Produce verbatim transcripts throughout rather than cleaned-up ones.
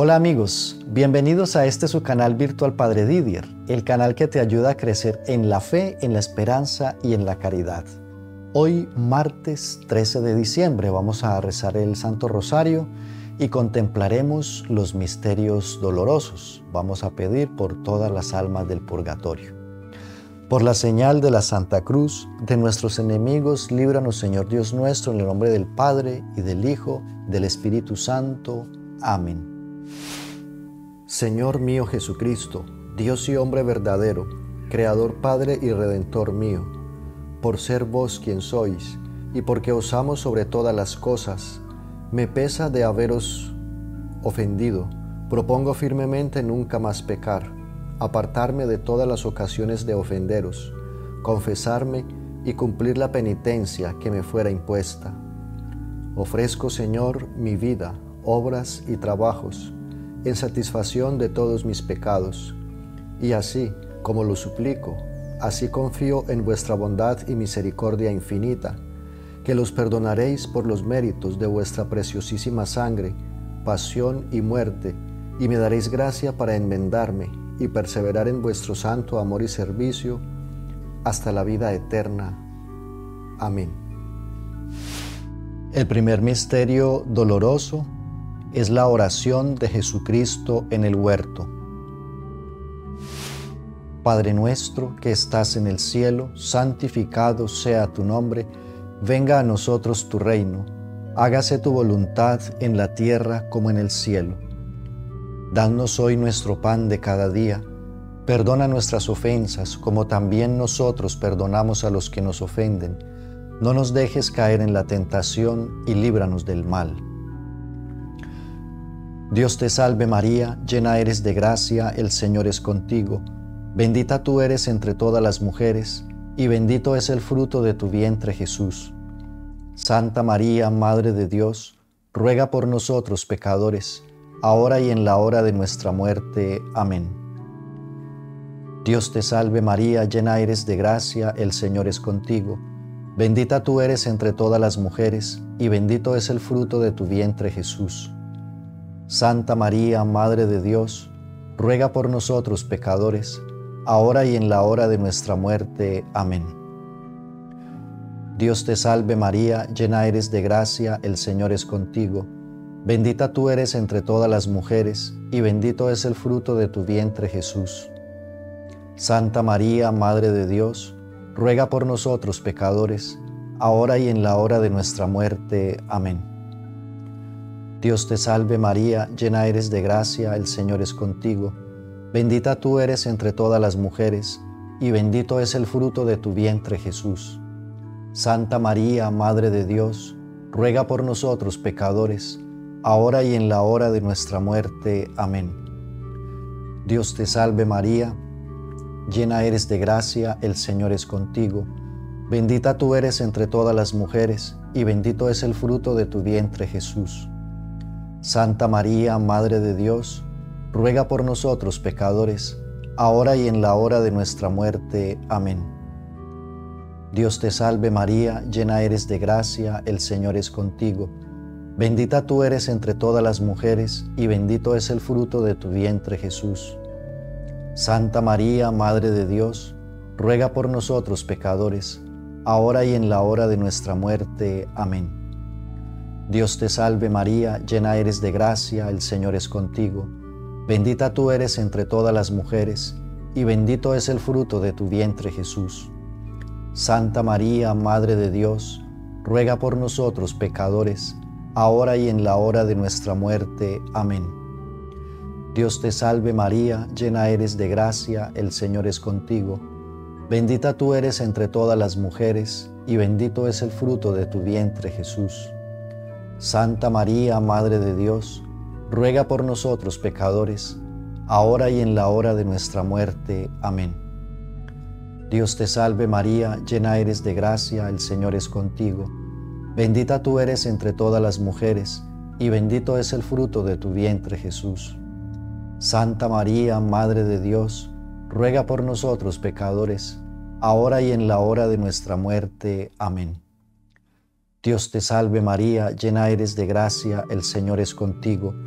Hola amigos, bienvenidos a este su canal virtual Padre Didier, el canal que te ayuda a crecer en la fe, en la esperanza y en la caridad. Hoy, martes trece de diciembre, vamos a rezar el Santo Rosario y contemplaremos los misterios dolorosos. Vamos a pedir por todas las almas del purgatorio. Por la señal de la Santa Cruz, de nuestros enemigos, líbranos, Señor Dios nuestro, en el nombre del Padre, y del Hijo, y del Espíritu Santo. Amén. Señor mío Jesucristo, Dios y hombre verdadero, Creador, Padre y Redentor mío, por ser vos quien sois, y porque os amo sobre todas las cosas, me pesa de haberos ofendido. Propongo firmemente nunca más pecar, apartarme de todas las ocasiones de ofenderos, confesarme y cumplir la penitencia que me fuera impuesta. Ofrezco, Señor, mi vida, obras y trabajos, en satisfacción de todos mis pecados, y así como lo suplico, así confío en vuestra bondad y misericordia infinita, que los perdonaréis por los méritos de vuestra preciosísima sangre, pasión y muerte, y me daréis gracia para enmendarme y perseverar en vuestro santo amor y servicio hasta la vida eterna. Amén. El primer misterio doloroso es la oración de Jesucristo en el huerto. Padre nuestro que estás en el cielo, santificado sea tu nombre, venga a nosotros tu reino, hágase tu voluntad en la tierra como en el cielo. Danos hoy nuestro pan de cada día, perdona nuestras ofensas como también nosotros perdonamos a los que nos ofenden. No nos dejes caer en la tentación y líbranos del mal. Dios te salve María, llena eres de gracia, el Señor es contigo. Bendita tú eres entre todas las mujeres, y bendito es el fruto de tu vientre Jesús. Santa María, Madre de Dios, ruega por nosotros pecadores, ahora y en la hora de nuestra muerte. Amén. Dios te salve María, llena eres de gracia, el Señor es contigo. Bendita tú eres entre todas las mujeres, y bendito es el fruto de tu vientre Jesús. Santa María, Madre de Dios, ruega por nosotros pecadores, ahora y en la hora de nuestra muerte. Amén. Dios te salve María, llena eres de gracia, el Señor es contigo. Bendita tú eres entre todas las mujeres, y bendito es el fruto de tu vientre Jesús. Santa María, Madre de Dios, ruega por nosotros pecadores, ahora y en la hora de nuestra muerte. Amén. Dios te salve María, llena eres de gracia, el Señor es contigo. Bendita tú eres entre todas las mujeres, y bendito es el fruto de tu vientre Jesús. Santa María, Madre de Dios, ruega por nosotros pecadores, ahora y en la hora de nuestra muerte. Amén. Dios te salve María, llena eres de gracia, el Señor es contigo. Bendita tú eres entre todas las mujeres, y bendito es el fruto de tu vientre Jesús. Santa María, Madre de Dios, ruega por nosotros pecadores, ahora y en la hora de nuestra muerte. Amén. Dios te salve María, llena eres de gracia, el Señor es contigo. Bendita tú eres entre todas las mujeres, y bendito es el fruto de tu vientre Jesús. Santa María, Madre de Dios, ruega por nosotros pecadores, ahora y en la hora de nuestra muerte. Amén. Dios te salve María, llena eres de gracia, el Señor es contigo. Bendita tú eres entre todas las mujeres, y bendito es el fruto de tu vientre Jesús. Santa María, Madre de Dios, ruega por nosotros pecadores, ahora y en la hora de nuestra muerte. Amén. Dios te salve María, llena eres de gracia, el Señor es contigo. Bendita tú eres entre todas las mujeres, y bendito es el fruto de tu vientre Jesús. Santa María, Madre de Dios, ruega por nosotros pecadores, ahora y en la hora de nuestra muerte. Amén. Dios te salve María, llena eres de gracia, el Señor es contigo. Bendita tú eres entre todas las mujeres, y bendito es el fruto de tu vientre Jesús. Santa María, Madre de Dios, ruega por nosotros pecadores, ahora y en la hora de nuestra muerte. Amén. Dios te salve María, llena eres de gracia, el Señor es contigo.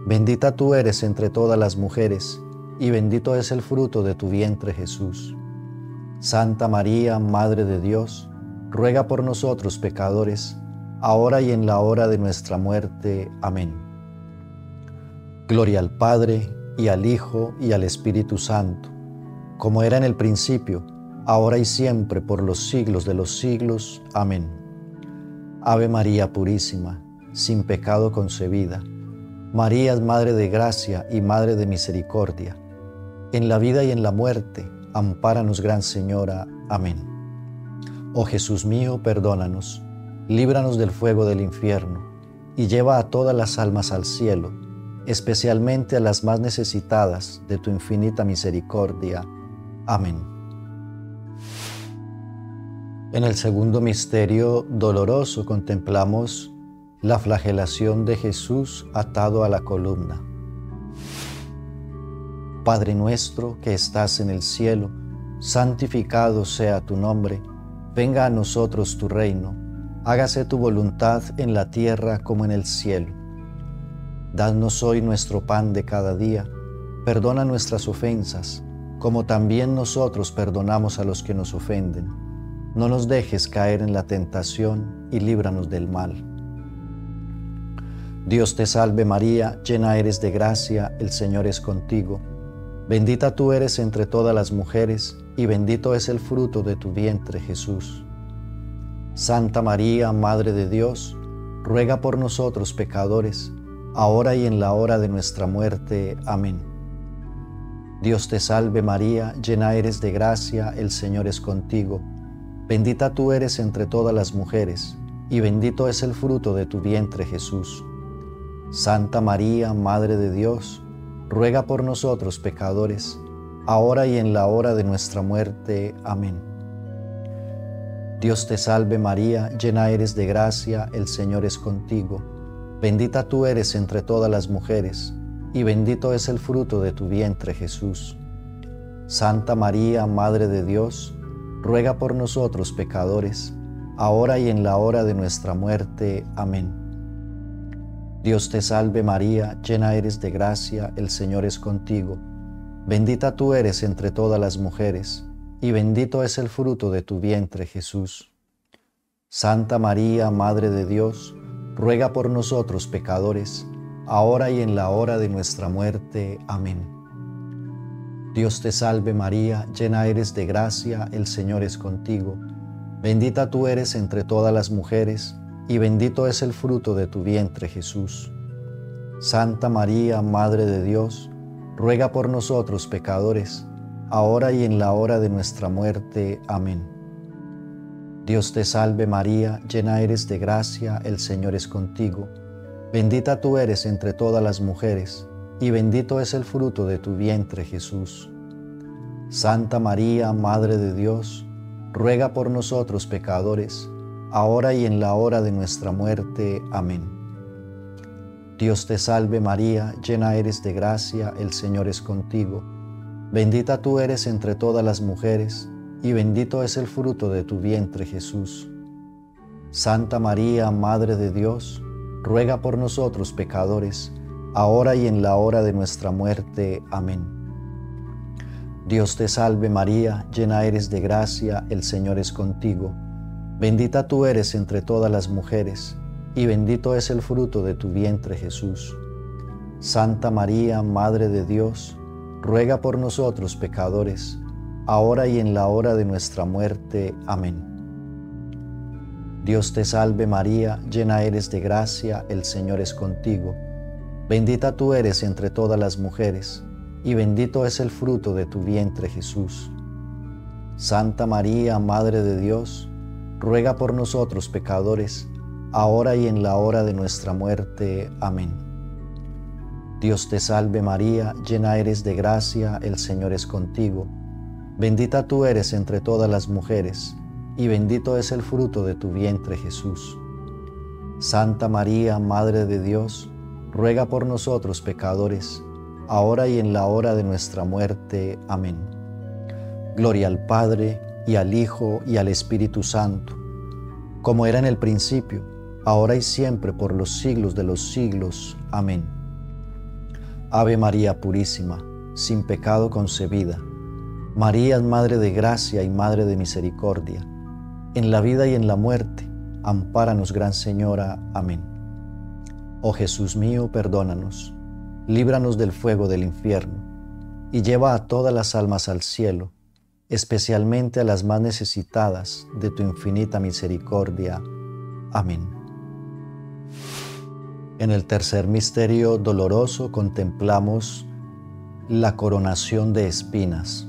Bendita tú eres entre todas las mujeres, y bendito es el fruto de tu vientre, Jesús. Santa María, Madre de Dios, ruega por nosotros pecadores, ahora y en la hora de nuestra muerte. Amén. Gloria al Padre, y al Hijo, y al Espíritu Santo, como era en el principio, ahora y siempre, por los siglos de los siglos. Amén. Ave María Purísima, sin pecado concebida, María es Madre de Gracia y Madre de Misericordia. En la vida y en la muerte, ampáranos, Gran Señora. Amén. Oh Jesús mío, perdónanos, líbranos del fuego del infierno, y lleva a todas las almas al cielo, especialmente a las más necesitadas de tu infinita misericordia. Amén. En el segundo misterio doloroso contemplamos la flagelación de Jesús atado a la columna. Padre nuestro que estás en el cielo, santificado sea tu nombre, venga a nosotros tu reino, hágase tu voluntad en la tierra como en el cielo. Danos hoy nuestro pan de cada día, perdona nuestras ofensas, como también nosotros perdonamos a los que nos ofenden. No nos dejes caer en la tentación y líbranos del mal. Dios te salve María, llena eres de gracia, el Señor es contigo. Bendita tú eres entre todas las mujeres, y bendito es el fruto de tu vientre, Jesús. Santa María, Madre de Dios, ruega por nosotros pecadores, ahora y en la hora de nuestra muerte. Amén. Dios te salve María, llena eres de gracia, el Señor es contigo. Bendita tú eres entre todas las mujeres, y bendito es el fruto de tu vientre, Jesús. Santa María, Madre de Dios, ruega por nosotros pecadores, ahora y en la hora de nuestra muerte. Amén. Dios te salve María, llena eres de gracia, el Señor es contigo. Bendita tú eres entre todas las mujeres, y bendito es el fruto de tu vientre, Jesús. Santa María, Madre de Dios, ruega por nosotros pecadores, ahora y en la hora de nuestra muerte. Amén. Dios te salve María, llena eres de gracia, el Señor es contigo. Bendita tú eres entre todas las mujeres, y bendito es el fruto de tu vientre, Jesús. Santa María, Madre de Dios, ruega por nosotros pecadores, ahora y en la hora de nuestra muerte. Amén. Dios te salve María, llena eres de gracia, el Señor es contigo. Bendita tú eres entre todas las mujeres, y bendito es el fruto de tu vientre, Jesús. Santa María, Madre de Dios, ruega por nosotros pecadores, ahora y en la hora de nuestra muerte. Amén. Dios te salve María, llena eres de gracia, el Señor es contigo. Bendita tú eres entre todas las mujeres, y bendito es el fruto de tu vientre, Jesús. Santa María, Madre de Dios, ruega por nosotros pecadores, ahora y en la hora de nuestra muerte. Amén. Dios te salve María, llena eres de gracia, el Señor es contigo. Bendita tú eres entre todas las mujeres, y bendito es el fruto de tu vientre, Jesús. Santa María, Madre de Dios, ruega por nosotros pecadores, ahora y en la hora de nuestra muerte. Amén. Dios te salve María, llena eres de gracia, el Señor es contigo. Bendita tú eres entre todas las mujeres, y bendito es el fruto de tu vientre, Jesús. Santa María, Madre de Dios, ruega por nosotros pecadores, ahora y en la hora de nuestra muerte. Amén. Dios te salve María, llena eres de gracia, el Señor es contigo. Bendita tú eres entre todas las mujeres, y bendito es el fruto de tu vientre, Jesús. Santa María, Madre de Dios, ruega por nosotros pecadores, ahora y en la hora de nuestra muerte. Amén. Dios te salve María, llena eres de gracia, el Señor es contigo. Bendita tú eres entre todas las mujeres, y bendito es el fruto de tu vientre, Jesús. Santa María, Madre de Dios, ruega por nosotros pecadores, ahora y en la hora de nuestra muerte. Amén. Gloria al Padre, y al Hijo, y al Espíritu Santo, como era en el principio, ahora y siempre, por los siglos de los siglos. Amén. Ave María Purísima, sin pecado concebida. María es Madre de Gracia y Madre de Misericordia. En la vida y en la muerte, ampáranos, Gran Señora. Amén. Oh Jesús mío, perdónanos, líbranos del fuego del infierno, y lleva a todas las almas al cielo, especialmente a las más necesitadas de tu infinita misericordia. Amén. En el tercer misterio doloroso contemplamos la coronación de espinas.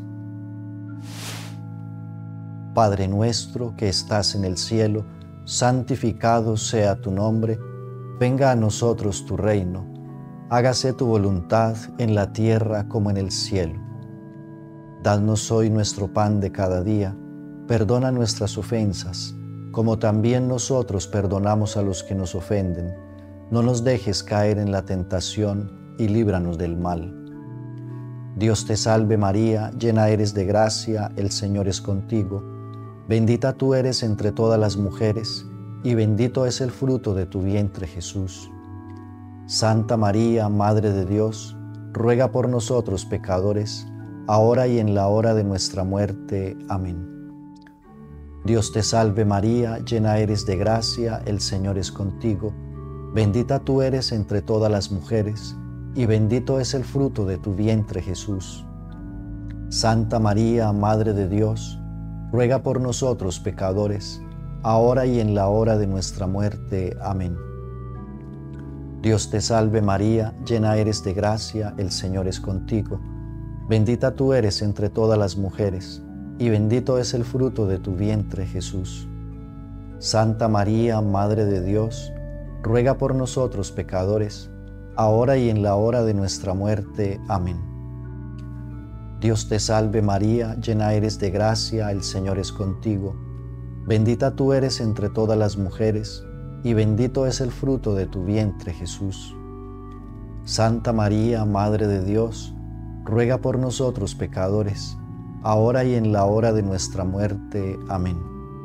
Padre nuestro que estás en el cielo, santificado sea tu nombre, venga a nosotros tu reino, hágase tu voluntad en la tierra como en el cielo. Danos hoy nuestro pan de cada día, perdona nuestras ofensas, como también nosotros perdonamos a los que nos ofenden. No nos dejes caer en la tentación y líbranos del mal. Dios te salve María, llena eres de gracia, el Señor es contigo. Bendita tú eres entre todas las mujeres, y bendito es el fruto de tu vientre Jesús. Santa María, Madre de Dios, ruega por nosotros pecadores, ahora y en la hora de nuestra muerte. Amén. Dios te salve María, llena eres de gracia, el Señor es contigo. Bendita tú eres entre todas las mujeres, y bendito es el fruto de tu vientre Jesús. Santa María, Madre de Dios, ruega por nosotros pecadores, ahora y en la hora de nuestra muerte. Amén. Dios te salve María, llena eres de gracia, el Señor es contigo. Bendita tú eres entre todas las mujeres, y bendito es el fruto de tu vientre Jesús. Santa María, Madre de Dios, ruega por nosotros pecadores, ahora y en la hora de nuestra muerte. Amén. Dios te salve María, llena eres de gracia, el Señor es contigo. Bendita tú eres entre todas las mujeres, y bendito es el fruto de tu vientre Jesús. Santa María, Madre de Dios, ruega por nosotros pecadores, ahora y en la hora de nuestra muerte. Amén.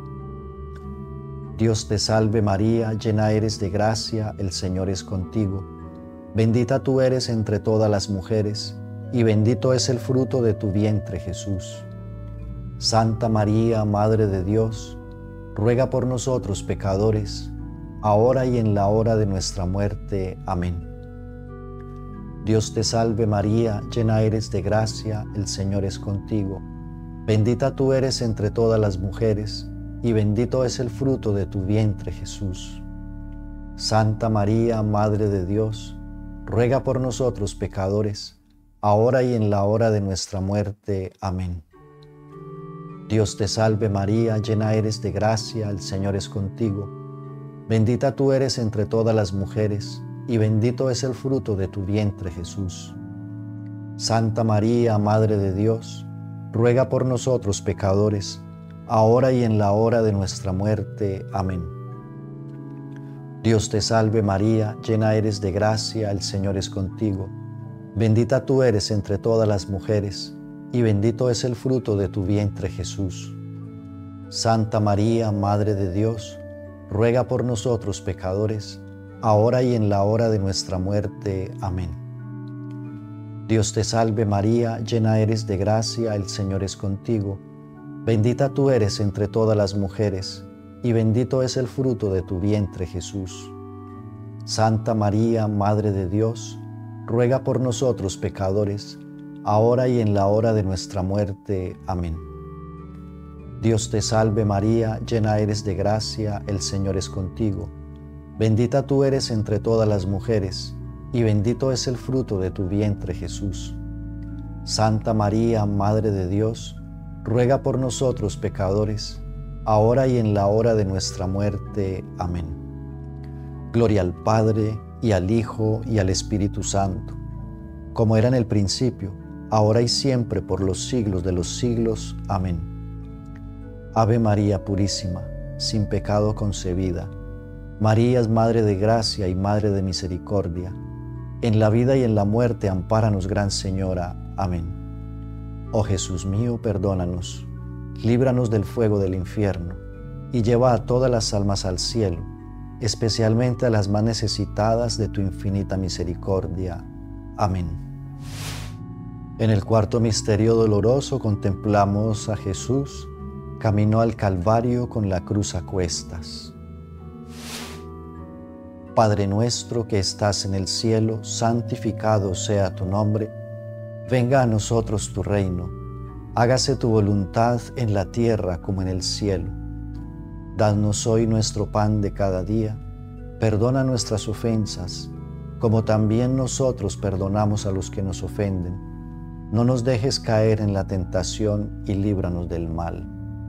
Dios te salve María, llena eres de gracia, el Señor es contigo. Bendita tú eres entre todas las mujeres, y bendito es el fruto de tu vientre Jesús. Santa María, Madre de Dios, ruega por nosotros pecadores, ahora y en la hora de nuestra muerte. Amén. Dios te salve María, llena eres de gracia, el Señor es contigo. Bendita tú eres entre todas las mujeres, y bendito es el fruto de tu vientre Jesús. Santa María, Madre de Dios, ruega por nosotros pecadores, ahora y en la hora de nuestra muerte. Amén. Dios te salve María, llena eres de gracia, el Señor es contigo. Bendita tú eres entre todas las mujeres, y bendito es el fruto de tu vientre Jesús. Santa María, Madre de Dios, ruega por nosotros pecadores, ahora y en la hora de nuestra muerte. Amén. Dios te salve María, llena eres de gracia, el Señor es contigo. Bendita tú eres entre todas las mujeres, y bendito es el fruto de tu vientre Jesús. Santa María, Madre de Dios, ruega por nosotros pecadores, ahora y en la hora de nuestra muerte. Amén. Dios te salve María, llena eres de gracia, el Señor es contigo. Bendita tú eres entre todas las mujeres, y bendito es el fruto de tu vientre Jesús. Santa María, Madre de Dios, ruega por nosotros pecadores, ahora y en la hora de nuestra muerte. Amén. Dios te salve María, llena eres de gracia, el Señor es contigo. Bendita tú eres entre todas las mujeres, y bendito es el fruto de tu vientre Jesús. Santa María, Madre de Dios, ruega por nosotros pecadores, ahora y en la hora de nuestra muerte. Amén. Gloria al Padre, y al Hijo, y al Espíritu Santo, como era en el principio, ahora y siempre, por los siglos de los siglos. Amén. Ave María Purísima, sin pecado concebida. María es Madre de Gracia y Madre de Misericordia. En la vida y en la muerte, ampáranos, Gran Señora. Amén. Oh Jesús mío, perdónanos, líbranos del fuego del infierno, y lleva a todas las almas al cielo, especialmente a las más necesitadas de tu infinita misericordia. Amén. En el cuarto misterio doloroso contemplamos a Jesús camino al Calvario con la cruz a cuestas. Padre nuestro que estás en el cielo, santificado sea tu nombre. Venga a nosotros tu reino. Hágase tu voluntad en la tierra como en el cielo. Danos hoy nuestro pan de cada día. Perdona nuestras ofensas, como también nosotros perdonamos a los que nos ofenden. No nos dejes caer en la tentación y líbranos del mal.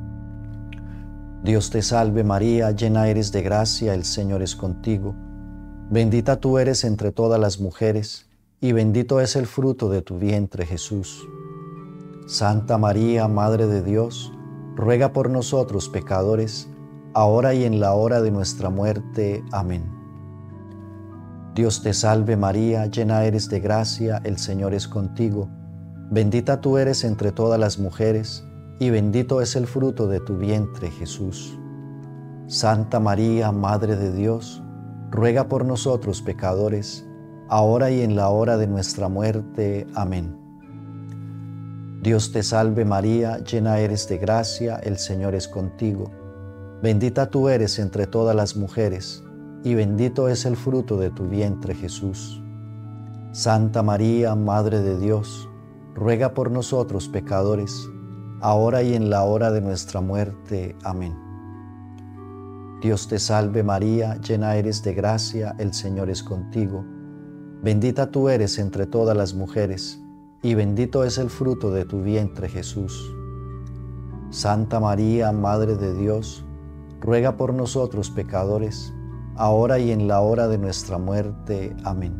Dios te salve María, llena eres de gracia, el Señor es contigo. Bendita tú eres entre todas las mujeres, y bendito es el fruto de tu vientre, Jesús. Santa María, Madre de Dios, ruega por nosotros pecadores, ahora y en la hora de nuestra muerte. Amén. Dios te salve María, llena eres de gracia, el Señor es contigo. Bendita tú eres entre todas las mujeres, y bendito es el fruto de tu vientre, Jesús. Santa María, Madre de Dios, ruega por nosotros pecadores, ahora y en la hora de nuestra muerte. Amén. Dios te salve María, llena eres de gracia, el Señor es contigo. Bendita tú eres entre todas las mujeres, y bendito es el fruto de tu vientre, Jesús. Santa María, Madre de Dios, ruega por nosotros pecadores, ahora y en la hora de nuestra muerte. Amén. Dios te salve María, llena eres de gracia, el Señor es contigo. Bendita tú eres entre todas las mujeres, y bendito es el fruto de tu vientre, Jesús. Santa María, Madre de Dios, ruega por nosotros pecadores, ahora y en la hora de nuestra muerte. Amén.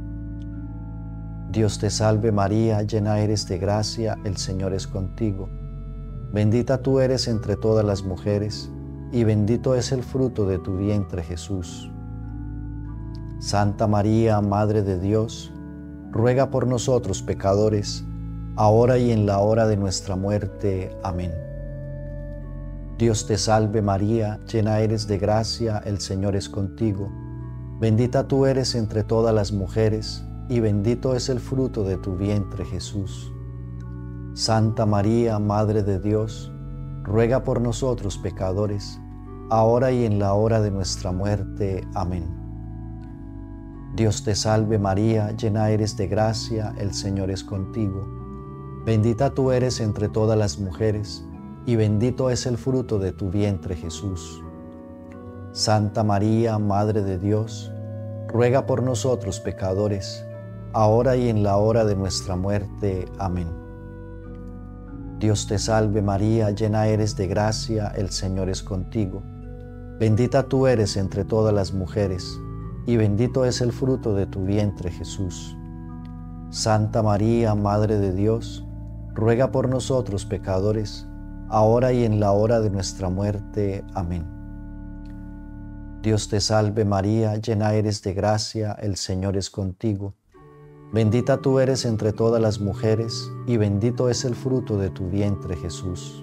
Dios te salve María, llena eres de gracia, el Señor es contigo. Bendita tú eres entre todas las mujeres, y bendito es el fruto de tu vientre, Jesús. Santa María, Madre de Dios, ruega por nosotros pecadores, ahora y en la hora de nuestra muerte. Amén. Dios te salve María, llena eres de gracia, el Señor es contigo. Bendita tú eres entre todas las mujeres, y bendito es el fruto de tu vientre, Jesús. Santa María, Madre de Dios, ruega por nosotros pecadores, ahora y en la hora de nuestra muerte. Amén. Dios te salve María, llena eres de gracia, el Señor es contigo. Bendita tú eres entre todas las mujeres, y bendito es el fruto de tu vientre, Jesús. Santa María, Madre de Dios, ruega por nosotros pecadores, ahora y en la hora de nuestra muerte. Amén. Dios te salve María, llena eres de gracia, el Señor es contigo. Bendita tú eres entre todas las mujeres, y bendito es el fruto de tu vientre, Jesús. Santa María, Madre de Dios, ruega por nosotros pecadores, ahora y en la hora de nuestra muerte. Amén. Dios te salve María, llena eres de gracia, el Señor es contigo. Bendita tú eres entre todas las mujeres, y bendito es el fruto de tu vientre, Jesús.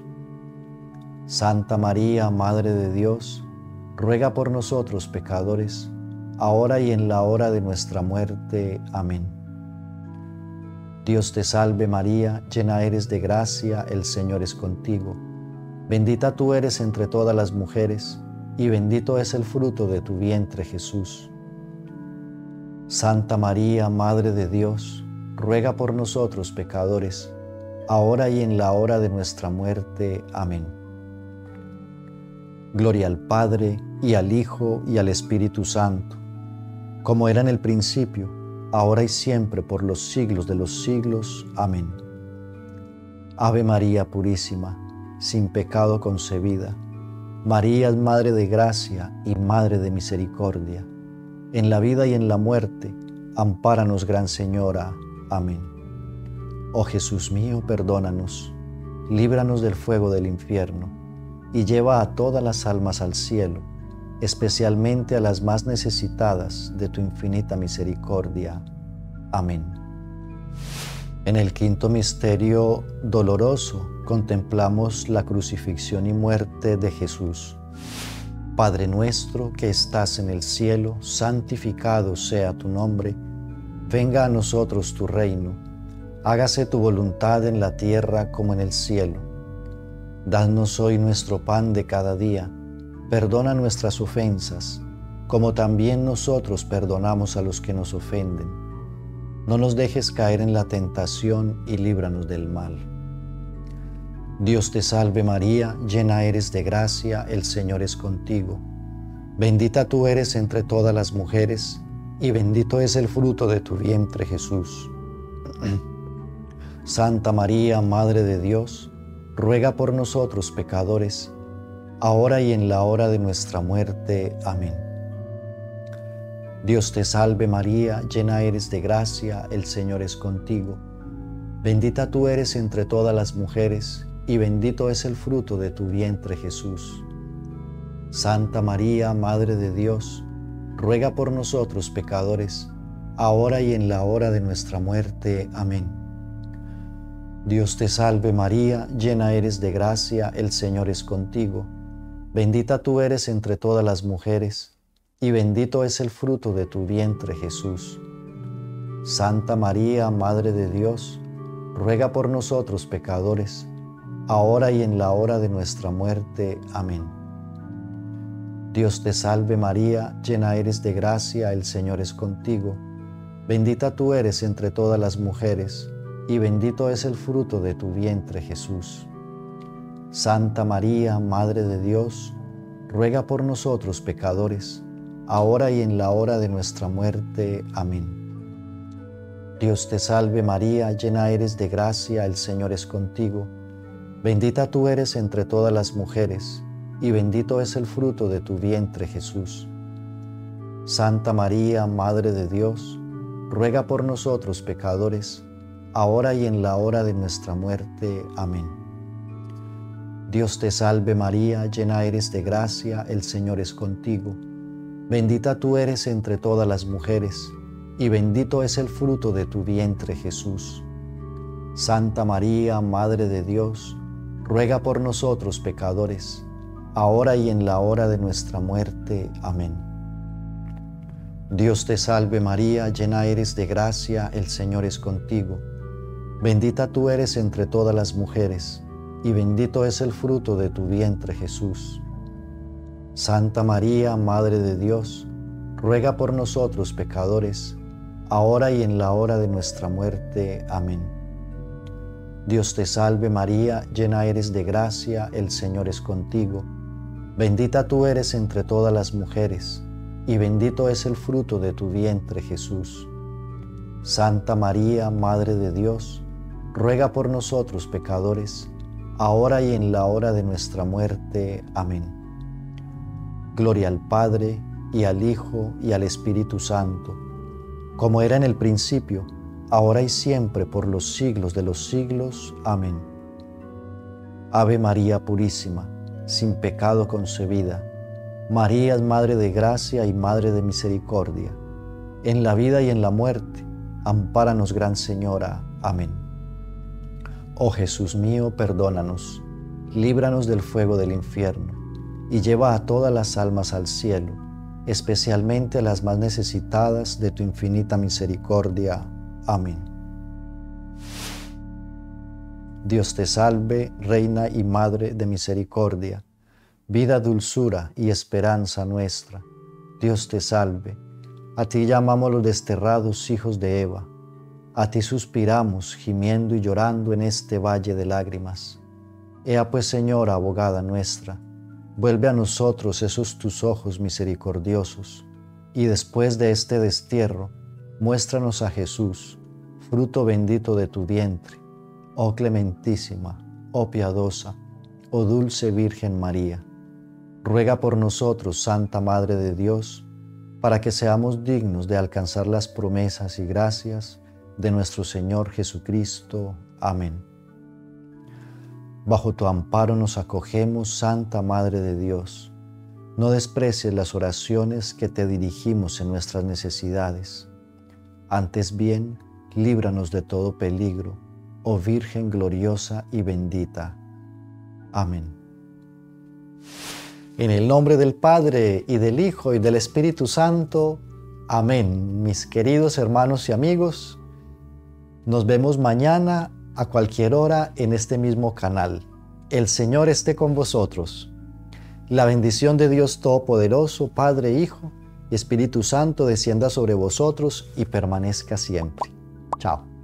Santa María, Madre de Dios, ruega por nosotros pecadores, ahora y en la hora de nuestra muerte. Amén. Dios te salve María, llena eres de gracia, el Señor es contigo. Bendita tú eres entre todas las mujeres, y bendito es el fruto de tu vientre, Jesús. Santa María, Madre de Dios, ruega por nosotros pecadores, ahora y en la hora de nuestra muerte. Amén. Gloria al Padre, y al Hijo, y al Espíritu Santo, como era en el principio, ahora y siempre, por los siglos de los siglos. Amén. Ave María Purísima, sin pecado concebida, María es Madre de gracia y Madre de misericordia. En la vida y en la muerte, ampáranos, Gran Señora. Amén. Oh Jesús mío, perdónanos, líbranos del fuego del infierno, y lleva a todas las almas al cielo, especialmente a las más necesitadas de tu infinita misericordia. Amén. En el quinto misterio doloroso contemplamos la crucifixión y muerte de Jesús. Padre nuestro que estás en el cielo, santificado sea tu nombre. Venga a nosotros tu reino. Hágase tu voluntad en la tierra como en el cielo. Danos hoy nuestro pan de cada día. Perdona nuestras ofensas, como también nosotros perdonamos a los que nos ofenden. No nos dejes caer en la tentación y líbranos del mal. Dios te salve María, llena eres de gracia, el Señor es contigo. Bendita tú eres entre todas las mujeres, y bendito es el fruto de tu vientre, Jesús. Santa María, Madre de Dios, ruega por nosotros pecadores, ahora y en la hora de nuestra muerte. Amén. Dios te salve María, llena eres de gracia, el Señor es contigo. Bendita tú eres entre todas las mujeres, y bendito es el fruto de tu vientre, Jesús. Santa María, Madre de Dios, ruega por nosotros pecadores, ahora y en la hora de nuestra muerte. Amén. Dios te salve María, llena eres de gracia, el Señor es contigo. Bendita tú eres entre todas las mujeres, y bendito es el fruto de tu vientre, Jesús. Santa María, Madre de Dios, ruega por nosotros pecadores, ahora y en la hora de nuestra muerte. Amén. Dios te salve María, llena eres de gracia, el Señor es contigo. Bendita tú eres entre todas las mujeres, y bendito es el fruto de tu vientre, Jesús. Santa María, Madre de Dios, ruega por nosotros pecadores, ahora y en la hora de nuestra muerte. Amén. Dios te salve María, llena eres de gracia, el Señor es contigo. Bendita tú eres entre todas las mujeres, y bendito es el fruto de tu vientre, Jesús. Santa María, Madre de Dios, ruega por nosotros pecadores, ahora y en la hora de nuestra muerte. Amén. Dios te salve María, llena eres de gracia, el Señor es contigo. Bendita tú eres entre todas las mujeres, y bendito es el fruto de tu vientre, Jesús. Santa María, Madre de Dios, ruega por nosotros pecadores, ahora y en la hora de nuestra muerte. Amén. Dios te salve María, llena eres de gracia, el Señor es contigo. Bendita tú eres entre todas las mujeres, y bendito es el fruto de tu vientre, Jesús. Santa María, Madre de Dios, ruega por nosotros pecadores, ahora y en la hora de nuestra muerte. Amén. Dios te salve María, llena eres de gracia, el Señor es contigo. Bendita tú eres entre todas las mujeres, y bendito es el fruto de tu vientre, Jesús. Santa María, Madre de Dios, ruega por nosotros pecadores, ahora y en la hora de nuestra muerte. Amén. Gloria al Padre, y al Hijo, y al Espíritu Santo, como era en el principio, ahora y siempre, por los siglos de los siglos. Amén. Ave María Purísima, sin pecado concebida, María es Madre de Gracia y Madre de Misericordia. En la vida y en la muerte, ampáranos, Gran Señora. Amén. Oh Jesús mío, perdónanos, líbranos del fuego del infierno, y lleva a todas las almas al cielo, especialmente a las más necesitadas de tu infinita misericordia. Amén. Dios te salve, Reina y Madre de misericordia, vida, dulzura y esperanza nuestra. Dios te salve, a ti llamamos los desterrados hijos de Eva, a ti suspiramos, gimiendo y llorando en este valle de lágrimas. Ea pues, Señora, abogada nuestra, vuelve a nosotros esos tus ojos misericordiosos, y después de este destierro, muéstranos a Jesús, fruto bendito de tu vientre, oh clementísima, oh piadosa, oh dulce Virgen María. Ruega por nosotros, Santa Madre de Dios, para que seamos dignos de alcanzar las promesas y gracias de nuestro Señor Jesucristo. Amén. Bajo tu amparo nos acogemos, Santa Madre de Dios. No desprecies las oraciones que te dirigimos en nuestras necesidades. Antes bien, líbranos de todo peligro, oh Virgen gloriosa y bendita. Amén. En el nombre del Padre, y del Hijo, y del Espíritu Santo. Amén. Mis queridos hermanos y amigos, Nos vemos mañana a cualquier hora en este mismo canal. El Señor esté con vosotros. La bendición de Dios Todopoderoso, Padre, Hijo y Espíritu Santo descienda sobre vosotros y permanezca siempre. Chao.